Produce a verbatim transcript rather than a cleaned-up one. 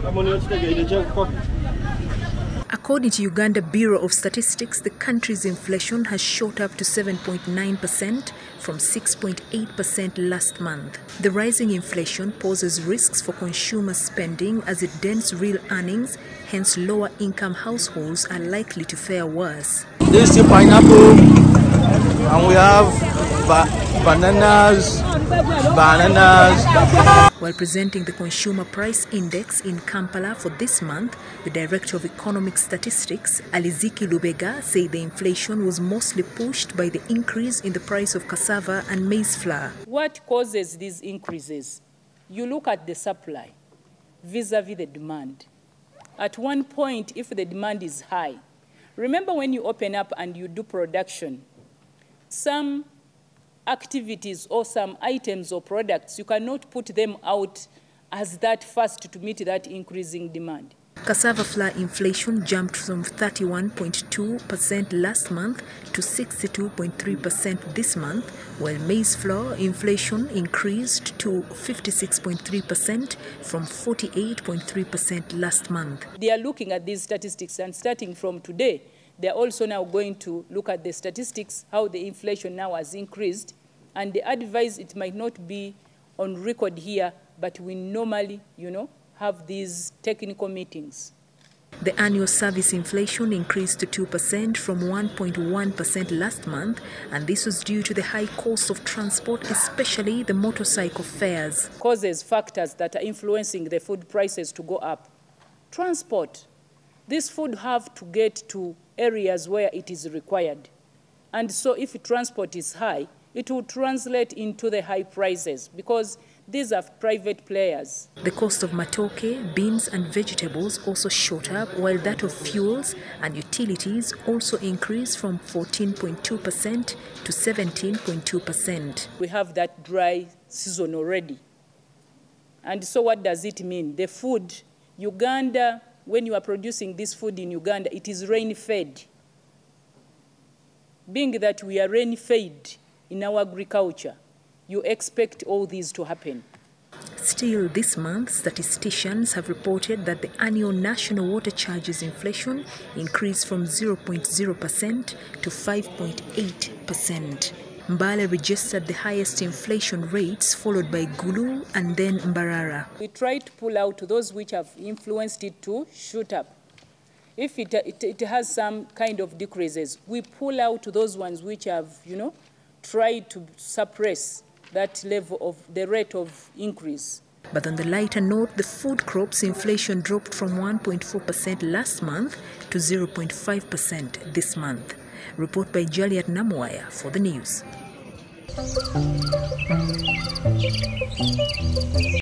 According to Uganda Bureau of Statistics, the country's inflation has shot up to seven point nine percent from six point eight percent last month. The rising inflation poses risks for consumer spending as it dents real earnings, hence lower income households are likely to fare worse. This is pineapple, and we have ba bananas, bananas. While presenting the Consumer Price Index in Kampala for this month, the Director of Economic Statistics, Aliziki Lubega, said the inflation was mostly pushed by the increase in the price of cassava and maize flour. What causes these increases? You look at the supply vis-a-vis the demand. At one point, if the demand is high, remember when you open up and you do production, some activities or some items or products, you cannot put them out as that fast to meet that increasing demand. Cassava flour inflation jumped from thirty-one point two percent last month to sixty-two point three percent this month, while maize flour inflation increased to fifty-six point three percent from forty-eight point three percent last month. They are looking at these statistics, and starting from today, they are also now going to look at the statistics, how the inflation now has increased, and they advise it might not be on record here, but we normally, you know, have these technical meetings. The annual service inflation increased to two percent from one point one percent last month, and this was due to the high cost of transport, especially the motorcycle fares. Causes factors that are influencing the food prices to go up. Transport. This food have to get to areas where it is required. And so if transport is high, it will translate into the high prices because these are private players. The cost of matoke, beans and vegetables also shot up, while that of fuels and utilities also increased from fourteen point two percent to seventeen point two percent. We have that dry season already. And so what does it mean? The food, Uganda, when you are producing this food in Uganda, it is rain-fed. Being that we are rain-fed in our agriculture, you expect all these to happen. Still, this month, statisticians have reported that the annual national water charges inflation increased from zero point zero percent to five point eight percent. Mbale registered the highest inflation rates, followed by Gulu and then Mbarara. We try to pull out those which have influenced it to shoot up. If it, it, it has some kind of decreases, we pull out those ones which have, you know, tried to suppress that level of the rate of increase. But on the lighter note, the food crops inflation dropped from one point four percent last month to zero point five percent this month. Report by Juliet Namwaya for the news.